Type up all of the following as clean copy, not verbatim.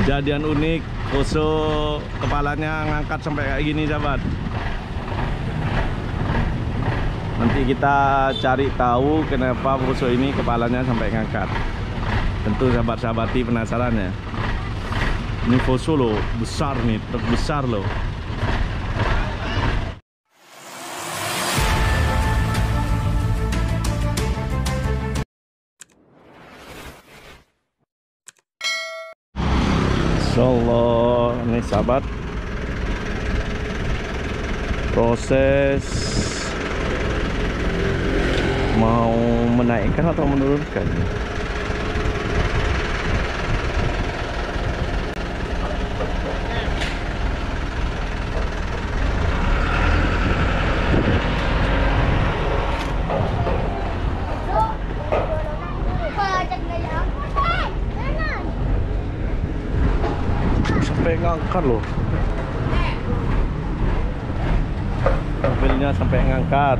Kejadian unik, Poso kepalanya ngangkat sampai kayak gini sahabat. Nanti kita cari tahu kenapa Poso ini kepalanya sampai ngangkat. Tentu sahabat-sahabati penasaran ya. Ini Poso loh, besar nih, truk besar loh. Insyaallah, ini sahabat, proses mau menaikkan atau menurunkan. Sampai ngangkat loh, mobilnya sampai ngangkat.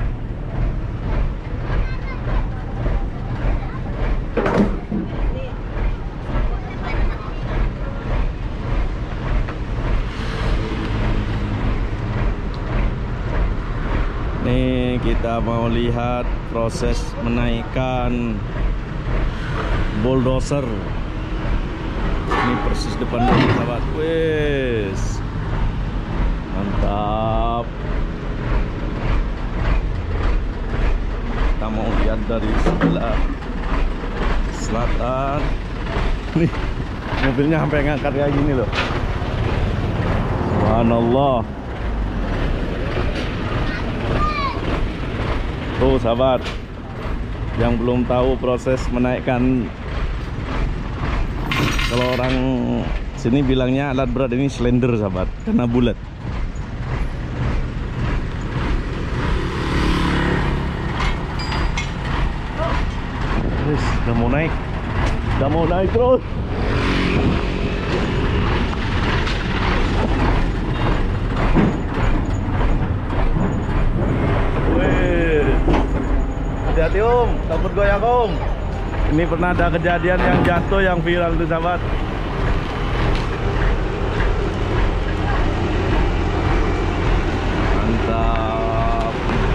Nih kita mau lihat proses menaikkan bulldozer. Ini persis depan rumah sahabat. Wes, mantap. Kita mau lihat dari sebelah selatan. Nih mobilnya sampai ngangkat kayak gini loh. Subhanallah. Tuh sahabat, yang belum tahu proses menaikkan, kalau orang sini bilangnya alat berat ini slender sahabat, karena bulat. Terus udah mau naik terus. Hati-hati om, takut goyang om. Ini pernah ada kejadian yang jatuh yang viral tuh sahabat. Mantap.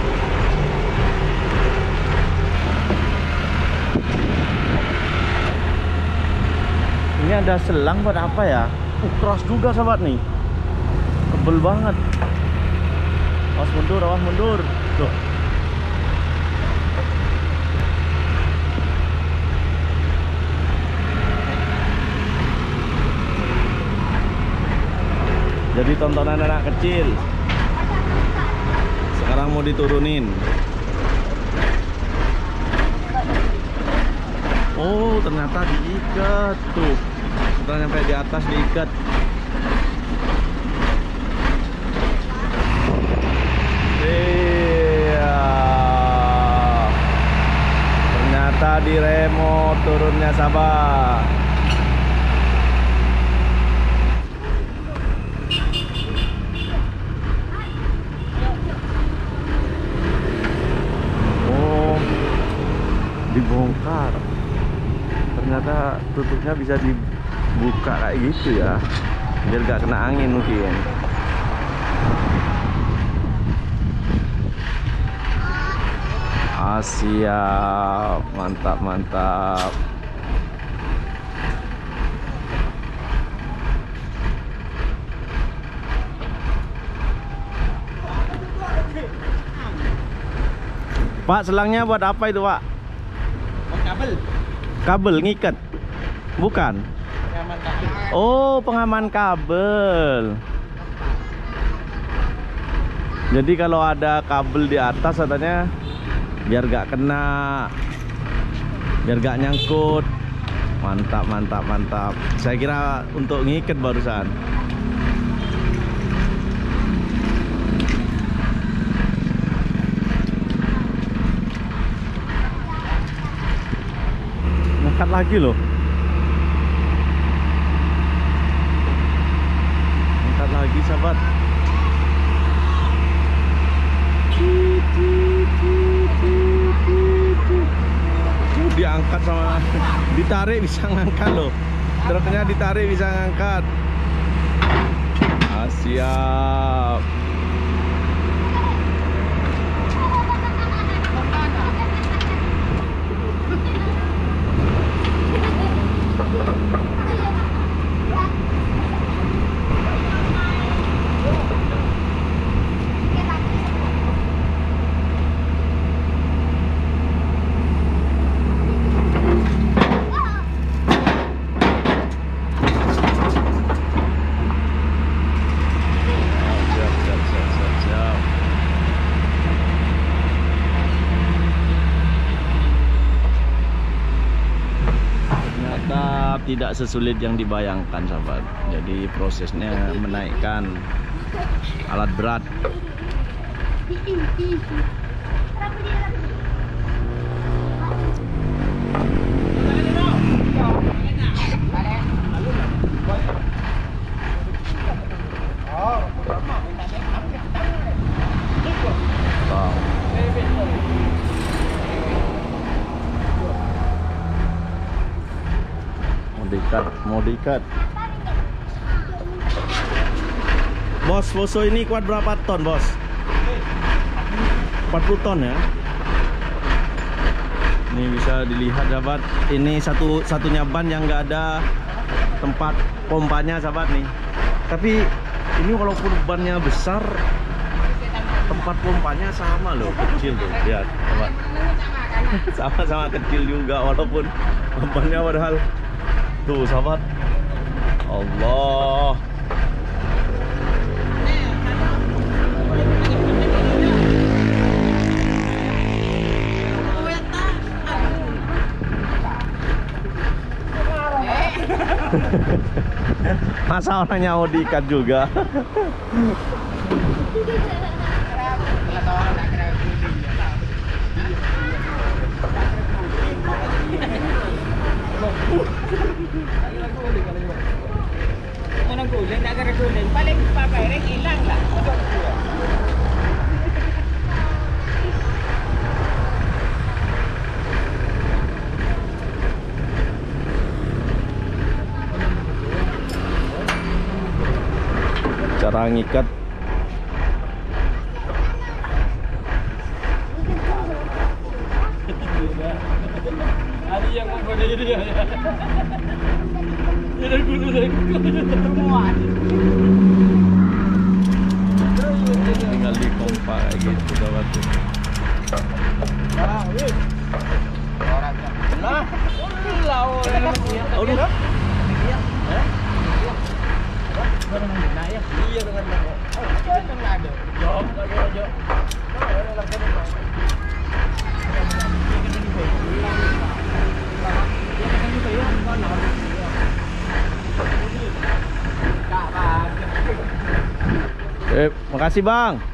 Ini ada selang buat apa ya? Keras juga sahabat nih. Tebel banget. Awas mundur. Tuh. Jadi tontonan anak kecil. Sekarang mau diturunin. Oh, ternyata diikat tuh. Setelah sampai di atas diikat. Iya. Ternyata di remote turunnya sahabat. Dibongkar, ternyata tutupnya bisa dibuka kayak gitu ya, biar gak kena angin mungkin. Siap, mantap. Pak, selangnya buat apa itu Pak? Kabel ngikat? Bukan? Pengaman kabel. Oh, pengaman kabel. Jadi kalau ada kabel di atas katanya biar gak kena, biar gak nyangkut. Mantap. Saya kira untuk ngikat barusan. Ngangkat lagi loh. Ngangkat lagi sahabat. Diangkat sama ditarik bisa ngangkat loh. Truknya ditarik bisa ngangkat. Ah, siap. Tidak sesulit yang dibayangkan, sahabat. Jadi prosesnya menaikkan alat berat. Mau diikat. Bos, Voso ini kuat berapa ton, bos? 40 ton ya. Ini bisa dilihat, sahabat. Ini satunya ban yang nggak ada tempat pompanya, sahabat nih. Tapi ini walaupun bannya besar, tempat pompanya sama loh, kecil tuh. Lihat, sahabat. Sama-sama kecil juga walaupun bannya padahal. Tuh, sahabat. Allah. Masa orangnya mau diikat juga. Paling pakai hilang lah. Cara ngikat. Ada yang mau dia ya. Ada guru semua. Tinggal dipompa kayak gitu, sahabat. Makasih, Bang.